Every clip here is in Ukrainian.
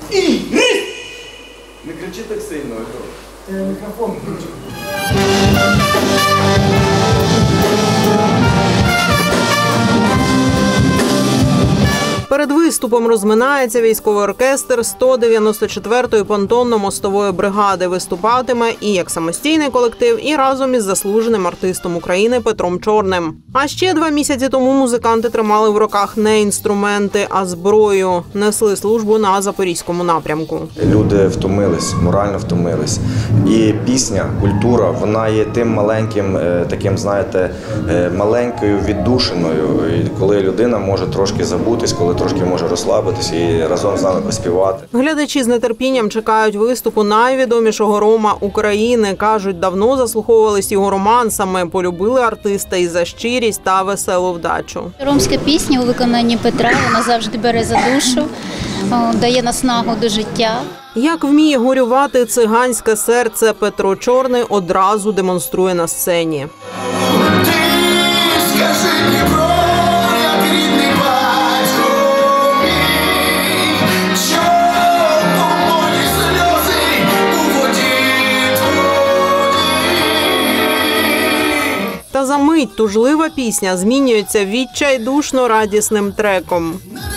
І ріс! Не кричи так сильно. Мікрофон кричу. Перед виступом розминається військовий оркестр 194-ї понтонно-мостової бригади. Виступатиме і як самостійний колектив, і разом із заслуженим артистом України Петром Чорним. А ще 2 місяці тому музиканти тримали в руках не інструменти, а зброю. Несли службу на Запорізькому напрямку. Люди втомились, морально втомились. І пісня, культура, вона є тим маленьким, таким, знаєте, маленькою віддушиною, коли людина може трошки забутись, коли трошки може розслабитись і разом з нами поспівати. Глядачі з нетерпінням чекають виступу найвідомішого рома України. Кажуть, давно заслуховувались його романсами, полюбили артиста і за щирість та веселу вдачу. Ромська пісня у виконанні Петра, вона завжди бере за душу, дає наснагу до життя. Як вміє горювати циганське серце, Петро Чорний одразу демонструє на сцені. Та за мить тужлива пісня змінюється відчайдушно-радісним треком.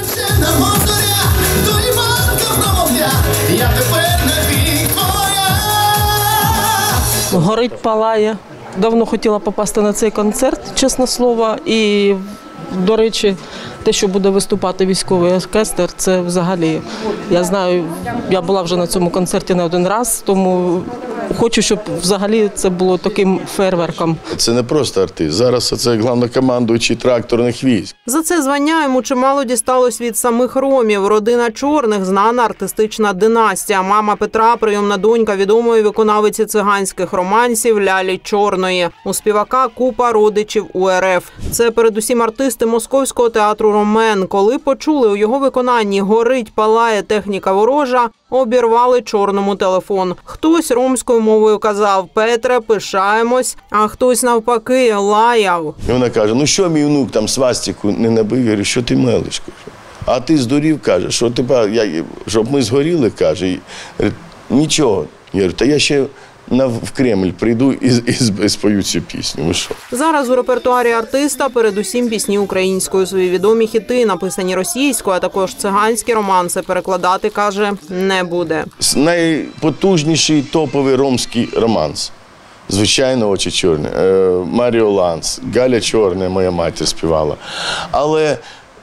Горить, палає. Давно хотіла попасти на цей концерт, чесне слово. І, до речі, те, що буде виступати військовий оркестр, це взагалі, я знаю, я була вже на цьому концерті не один раз, тому хочу, щоб взагалі це було таким фейерверком. Це не просто артист, зараз це головнокомандуючий тракторних військ. За це звання йому чимало дісталось від самих ромів. Родина Чорних – знана артистична династія. Мама Петра – прийомна донька відомої виконавиці циганських романсів Лялі Чорної. У співака купа родичів у РФ. Це передусім артисти Московського театру «Ромен». Коли почули у його виконанні «Горить, палає, техніка ворожа», обірвали Чорному телефон. Хтось ромською мовою казав «Петре, пишаємось», а хтось навпаки лаяв. І вона каже, ну що мій внук там свастику не набив? Я говорю, що ти мелиш? А ти здурів, каже, що щоб ми згоріли, каже. Нічого. Я говорю, та я ще в Кремль прийду і спою цю пісню. Ви що? Зараз у репертуарі артиста передусім пісні українською. Свої відомі хіти, написані російською, а також циганські романси, перекладати, каже, не буде. Найпотужніший топовий ромський романс. Звичайно, «Очі чорні». Маріо Ланс, Галя Чорна, моя матір співала. Але,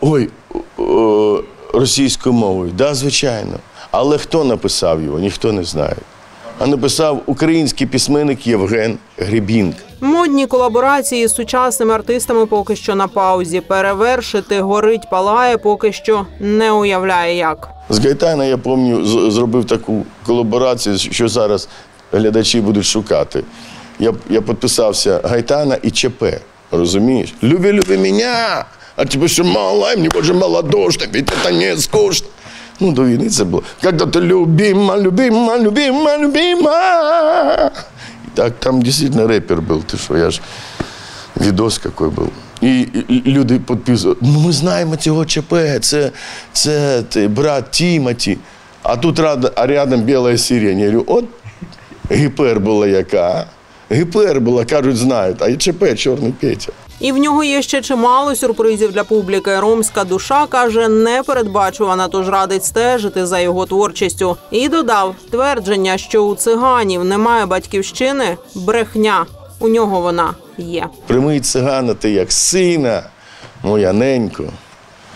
російською мовою, да, звичайно. Але хто написав його, ніхто не знає. А написав український письменник Євген Гребінк. Модні колаборації з сучасними артистами поки що на паузі. Перевершити «Горить, палає» поки що не уявляє як. З Гайтана, я пам'ятаю, зробив таку колаборацію, що зараз глядачі будуть шукати. Я підписався Гайтана і ЧП, розумієш? «Люби, люби мене, а тебе що мало, мені боже молодожь, ведь це не скучно». Ну, до війни це було. «Когда ты любима, любима, любима, любима». Так, там дійсно репер був, ти що, я ж відос який був. І люди підписують, ну ми знаємо цього ЧП, це брат Тімоті. А тут рядом біла сирень. Я говорю, от гіпербола яка. Гіпербола, кажуть, знають, а ЧП Чорний Петя. І в нього є ще чимало сюрпризів для публіки. Ромська душа, каже, непередбачувана, тож радить стежити за його творчістю. І додав, твердження, що у циганів немає батьківщини – брехня. У нього вона є. Прийми цигана ти як сина, моя ненько,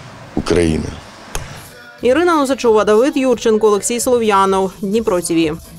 Україна. Ірина Носачова, Давид Юрченко, Олексій Солов'янов. Дніпро ТВ.